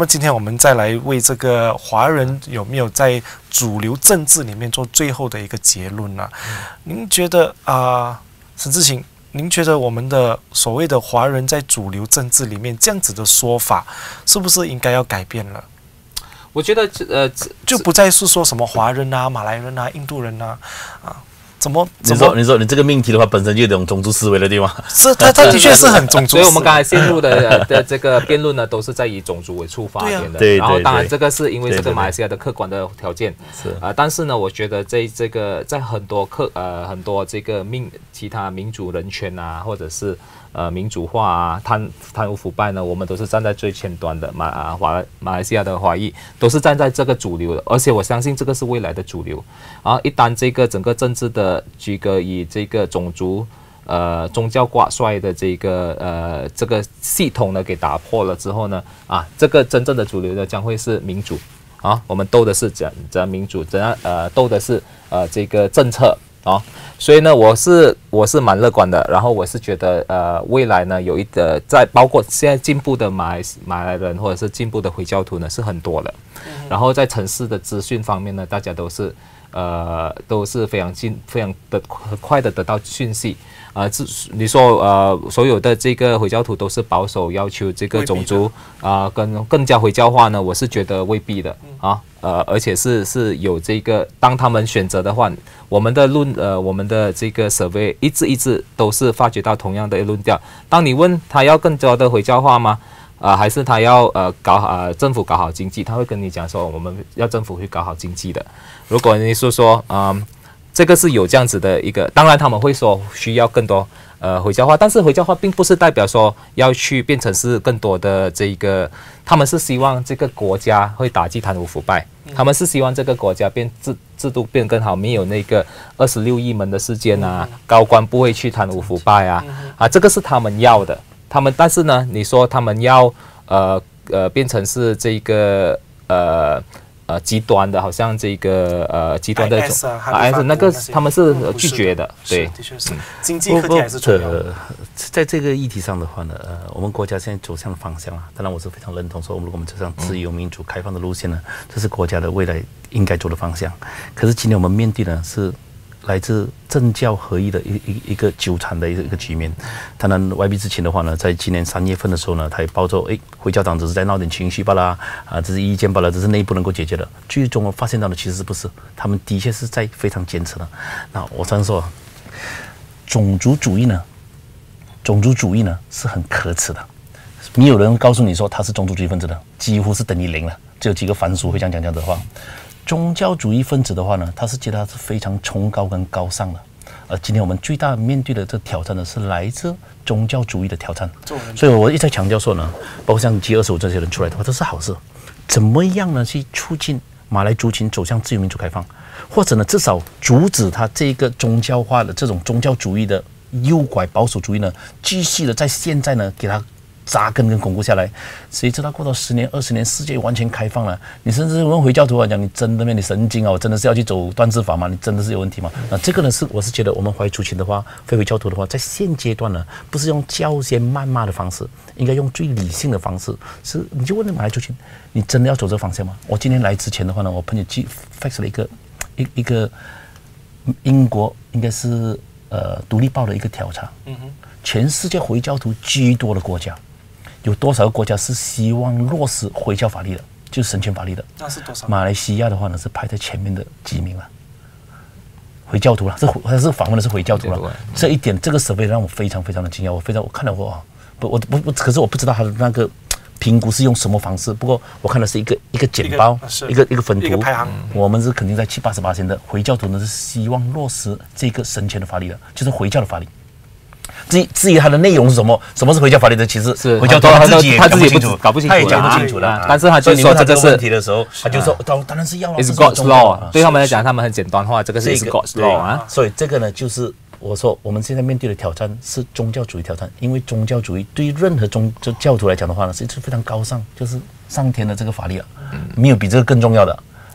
么今天我们再来为这个华人有没有在主流政治里面做最后的一个结论呢？您觉得沈志勤，您觉得我们的所谓的华人在主流政治里面这样子的说法，是不是应该要改变了？ 我觉得就不再是说什么华人啊、马来人啊、印度人啊， 你说你这个命题的话，本身就有种种族思维了，对吗？ 是，他的确是很种族。 所以我们刚才陷入的这个辩论呢，都是在以种族为出发点的。 对。 然后当然这个是因为这个马来西亚的客观的条件。 是但是呢，我觉得这个在很多这个其他民主人权啊，或者是民主化啊、贪污腐败呢，我们都是站在最前端的。马来西亚的华裔都是站在这个主流的，而且我相信这个是未来的主流。然后一旦这个整个政治的以这个种族宗教挂帅的这个系统呢给打破了之后呢，这个真正的主流呢将会是民主啊，我们斗的是怎样民主，怎样斗的是这个政策啊，所以呢我是蛮乐观的，然后我是觉得未来呢有在包括现在进步的马来人或者是进步的回教徒呢是很多的，然后在城市的资讯方面呢，大家都是非常快的得到讯息。你说所有的这个回教徒都是保守，要求这个种族更加回教化呢？我是觉得未必的而且是有这个，当他们选择的话，我们的这个 survey 一致都是发觉到同样的论调。当你问他要更加的回教化吗？还是他要政府搞好经济，他会跟你讲说我们要政府去搞好经济的。如果你说这个是有这样子的一个，当然他们会说需要更多回教化，但是回教化并不是代表说要去变成是更多的这个，他们是希望这个国家会打击贪污腐败，他们是希望这个国家制度变更好，没有那个26亿门的事件啊，高官不会去贪污腐败这个是他们要的。但是呢，你说他们要变成是这个极端的，好像这个极端的那个他们是拒绝的，对， 的确是经济课题还是重要的。 在这个议题上的话呢，我们国家现在走向的方向当然我是非常认同，说如果我们走向自由、民主、开放的路线呢，这是国家的未来应该走的方向。可是今天我们面对的是来自政教合一的一个纠缠的一个局面。当然 YB 之前的话呢，在今年3月份的时候呢，他也包着回教党只是在闹点情绪罢了只是意见罢了，只是内部能够解决的。最终我发现到的其实不是，他们的确是在非常坚持的。那我常说，种族主义呢是很可耻的。没有人告诉你说他是种族主义分子的，几乎是等于0了。只有几个凡俗会讲这样的话。宗教主义分子的话呢，他是觉得他是非常崇高跟高尚的。而今天我们最大面对的这挑战呢，是来自宗教主义的挑战。所以我一直在强调说呢，包括像 G25这些人出来的话，都是好事。怎么样呢，去促进马来族群走向自由民主开放，或者呢，至少阻止他这个宗教化的这种宗教主义的诱拐保守主义呢，继续的在现在呢给他扎根跟巩固下来。谁知道过到10年、20年，世界完全开放了，你甚至问回教徒来讲，你真的你神经我真的是要去走断肢法吗？你真的是有问题吗？那这个呢我是觉得我们华裔族群的话，非回教徒的话，在现阶段呢，不是用教先谩骂的方式，应该用最理性的方式。是你就问马来族群，你真的要走这个方向吗？我今天来之前的话呢，我朋友寄 fax 了一个英国应该是独立报的一个调查，全世界回教徒居多的国家。有多少个国家是希望落实回教法律的，就是神权法律的？ 那是多少？ 马来西亚的话呢，是排在前面的几名了。回教徒了，他是访问的是回教徒了。这一点，这个 survey 让我非常非常的惊讶，我看到可是我不知道他的那个评估是用什么方式。不过我看的是一个简报，一个粉图， 排行。 我们是肯定在70-80%的回教徒呢是希望落实这个神权的法律的，就是回教的法律。至于它的内容是什么是回教法律的，其实回教徒他自己也搞不清楚，他也讲不清楚的。 但是他就说这个是问题的时候，他就说当然是要 ，is God's law。对他们来讲，他们很简单化，这个是 God's law 所以这个呢，就是我说我们现在面对的挑战是宗教主义挑战，因为宗教主义对于任何教徒来讲的话呢，是非常高尚，就是上天的这个法律没有比这个更重要的。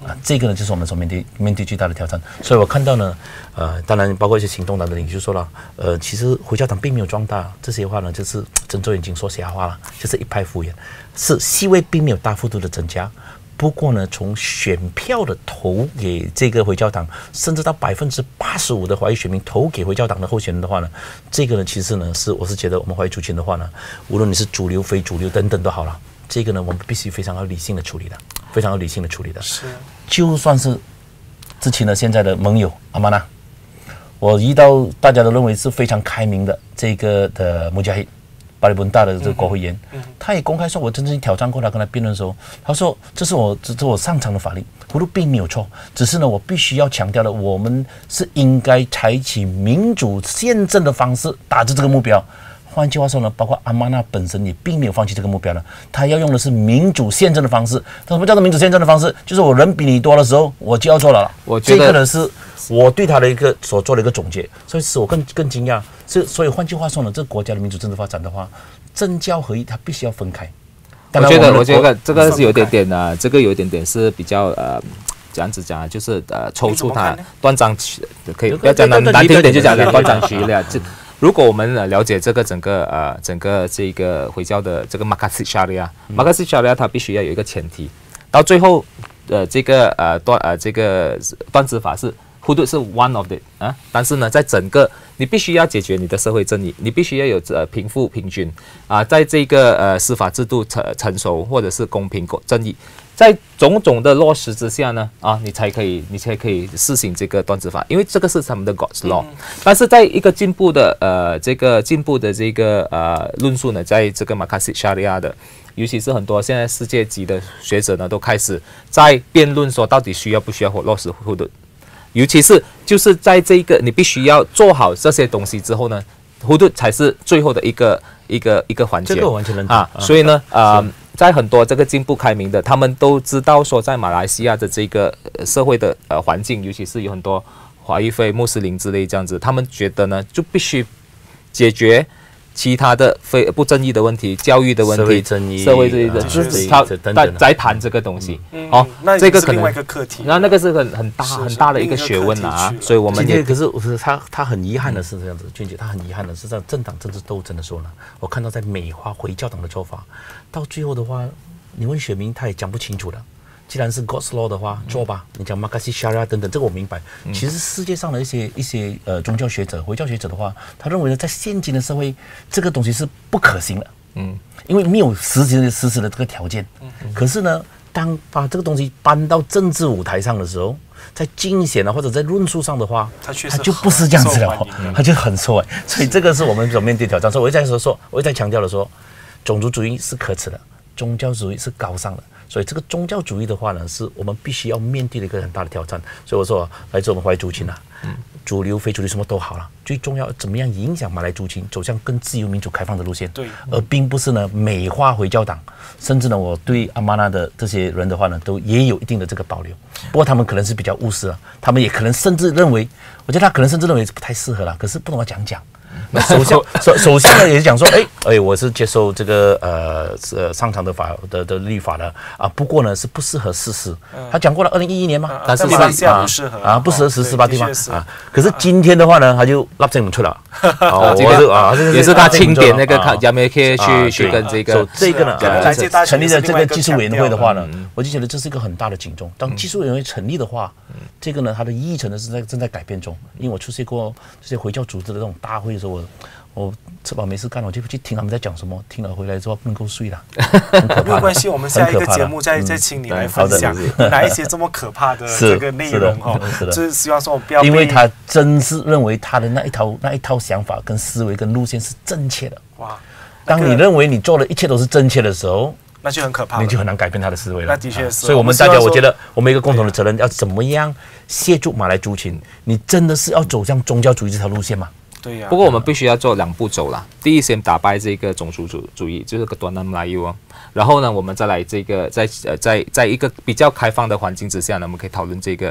这个呢就是我们所面对最大的挑战。所以我看到呢，当然包括一些行动党的领袖说了，其实回教党并没有壮大，这些话呢就是睁着眼睛说瞎话了，就是一派胡言，是席位并没有大幅度的增加。不过呢，从选票的投给这个回教党，甚至到85%的华裔选民投给回教党的候选人的话呢，这个呢，其实呢我是觉得我们华裔族群的话呢，无论你是主流、非主流等等都好了，这个呢我们必须非常要理性的处理的，非常要理性的处理的。 是， 就算是之前的现在的盟友阿玛纳，我遇到大家都认为是非常开明的这个的穆加希。巴里本大的这个国会议员，他也公开说，我真正挑战过他，跟他辩论的时候，他说这是我擅长的法律，葫芦并没有错，只是呢，我必须要强调的，我们是应该采取民主宪政的方式达至这个目标。换句话说呢，包括阿玛纳本身也并没有放弃这个目标了，他要用的是民主宪政的方式。那什么叫做民主宪政的方式？就是我人比你多的时候，我就要做了。 我觉得这个呢是我对他的一个所做的一个总结，所以使我更惊讶。所以换句话说呢，这个国家的民主政治发展的话，政教合一它必须要分开。 我觉得这个是有点点这个有点点是比较这样子讲，就是抽出它断章取，可以不要讲难听点就讲断章取义了。如果我们了解这个整个这个回教的这个马卡西沙利亚它必须要有一个前提，到最后这个断子法是hudud是 one of it 但是呢，在整个你必须要解决你的社会正义，你必须要有贫富平均在这个司法制度成熟或者是公平正义，在种种的落实之下呢你才可以施行这个断子法，因为这个是他们的 God's law。但是在一个进步的论述呢，在这个马卡西沙利亚的。尤其是很多现在世界级的学者呢，都开始在辩论说，到底需要不需要落实hudud。尤其是就是在这个你必须要做好这些东西之后呢，hudud才是最后的一个环节。 这个完全认同所以呢，在很多这个进步开明的，他们都知道说，在马来西亚的这个社会的环境，尤其是有很多华裔非穆斯林之类这样子，他们觉得呢，就必须解决其他的不正义的问题，教育的问题，社会正义的，就是他在谈这个东西。这个可能另外一个课题， 那个是很大的一个学问所以我们也可是他很遗憾的是这样子，俊杰他很遗憾的是在政党政治斗争的时候呢，我看到在美化回教党的做法，到最后的话，你问选民他也讲不清楚的。既然是 God's law 的话，做吧。你讲马卡西沙利亚等等，这个我明白。其实世界上的一些宗教学者、回教学者的话，他认为呢，在现今的社会，这个东西是不可行的。因为没有实质的这个条件。可是呢，当把这个东西搬到政治舞台上的时候，在竞选或者在论述上的话，他就不是这样子了，他就很受欢迎。所以这个是我们所面对挑战。所以我一再强调的说，种族主义是可耻的，宗教主义是高尚的。所以这个宗教主义的话呢，是我们必须要面对的一个很大的挑战。所以我说，来自我们华裔族群主流、非主流什么都好了，最重要怎么样影响马来族群走向更自由、民主、开放的路线，而并不是呢美化回教党。甚至呢，我对阿玛纳的这些人的话呢，都也有一定的这个保留。不过他们可能是比较务实了，他们也可能甚至认为，我觉得他可能甚至认为不太适合了，可是不懂得讲。那首相呢也是讲说，我是接受这个上场的律法的不过呢是不适合实施。他讲过了，2011年嘛， 但是马来西亚不适合不适合实施吧，对吗？可是今天的话呢，他就立政出了， 也是他钦点那个亚美克去跟这个呢成立的这个技术委员会的话呢，我就觉得这是一个很大的警钟。当技术委员会成立的话，这个呢它的议程呢正在改变中。因为我出席过这些回教组织的这种大会的时候，我吃饱没事干，我就去听他们在讲什么，听了回来之后不能够睡了， 没有关系，我们下一个节目再请你来分享哪一些这么可怕的这个内容就是希望说我不要， 因为他真是认为他的那一套想法跟思维跟路线是正确的。当你认为你做的一切都是正确的时候， 那就很可怕， 你就很难改变他的思维了。 那的确是， 所以我们大家，我觉得我们一个共同的责任，要怎么样协助马来族群？你真的是要走向宗教主义这条路线吗？ 对呀。 不过我们必须要做2步走啦。第一，先打败这个种族主义，就是个短南来优。然后呢，我们再来这个在一个比较开放的环境之下呢，我们可以讨论这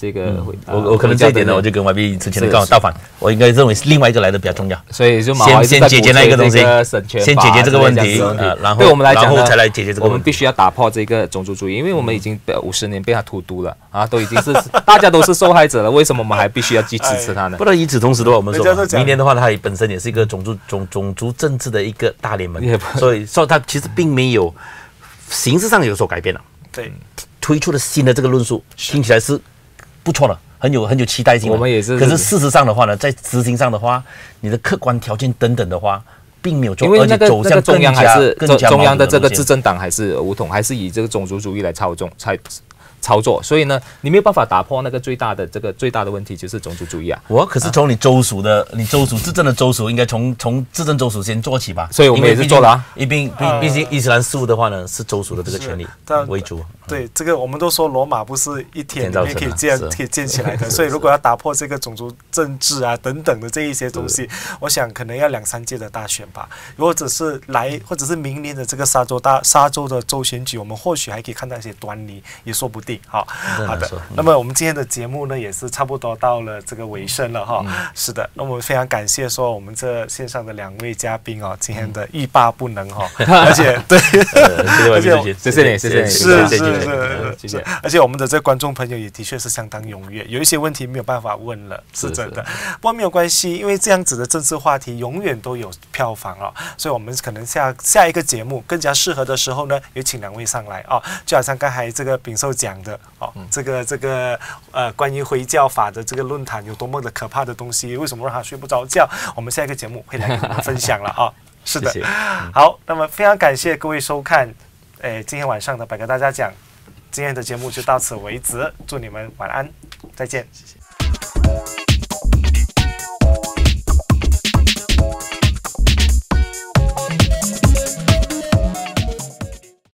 这个我可能这一点呢，我就跟 YB 之前的刚好倒反，我应该认为另外一个来的比较重要。 所以就先解决那个东西，先解决这个问题，然后对我们来讲呢， 才来解决这个问题。 我们必须要打破这个种族主义，因为我们已经50年被他荼毒了啊，都已经是大家都是受害者了，为什么我们还必须要去支持他呢？ 不然与此同时的话，我们说明年的话，它本身也是一个种族政治的一个大联盟，所以说它其实并没有形式上有所改变了。 对， 推出的新的这个论述听起来是不错的，很有期待性的。 我们也是， 可是事实上的话呢，在执行上的话，你的客观条件等等的话，并没有做， 因为那个中央还是中央的这个执政党还是武统，还是以这个种族主义来操作，所以呢，你没有办法打破那个最大的问题就是种族主义啊。 可是从你州属执政的州属，应该从执政州属先做起吧。 所以我们也是做了啊。 毕竟伊斯兰事务的话呢，是州属的这个权利为主。 对，这个我们都说罗马不是一天里面可以建起来的，所以如果要打破这个种族政治啊等等的这一些东西，我想可能要2-3届的大选吧，或者是明年的这个沙州的州选举，我们或许还可以看到一些端倪，也说不定。好的，那么我们今天的节目呢，也是差不多到了这个尾声了哈。是的，那我们非常感谢说我们这线上的2位嘉宾哦，今天的欲罢不能哈，而且对， 谢谢你， 是，而且我们的这观众朋友也的确是相当踊跃，有一些问题没有办法问了，是真的。不过没有关系，因为这样子的政治话题永远都有票房哦，所以我们可能下一个节目更加适合的时候呢，也请2位上来哦，就好像刚才这个秉寿讲的哦，这个关于回教法的这个论坛有多么的可怕的东西，为什么让他睡不着觉？我们下一个节目会来跟你们分享了啊。是的，好，那么非常感谢各位收看，今天晚上的百个大家讲，今天的节目就到此为止，祝你们晚安，再见，谢谢。